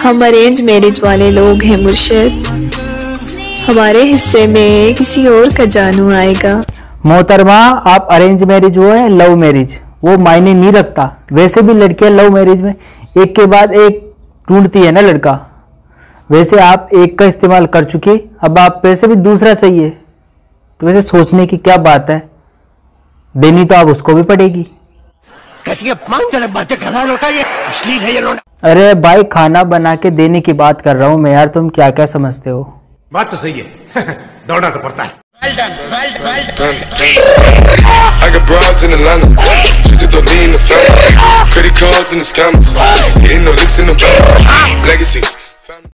हम arrange marriage वाले लोग हैं मुर्शिद, हमारे हिस्से में किसी और का जानू आएगा। मोहतरमा, आप अरेंज मैरिज हो या लव मैरिज वो मायने नहीं रखता। वैसे भी लड़कियां लव मैरिज में एक के बाद एक ढूंढती है ना लड़का। वैसे आप एक का इस्तेमाल कर चुकी, अब आप पैसे भी दूसरा चाहिए, तो वैसे सोचने की क्या बात है, देनी तो आप उसको भी पड़ेगी। कैसी अपमानजनक बातें कर रहा है ये, अश्लील है ये लोग। अरे भाई, खाना बना के देने की बात कर रहा हूँ मैं यार, तुम क्या क्या समझते हो। बात तो सही है दौड़ना तो पड़ता है। I got broads in Atlanta, just to lean the family. Credit cards and the scammers, hitting no licks in the bank. Legacies.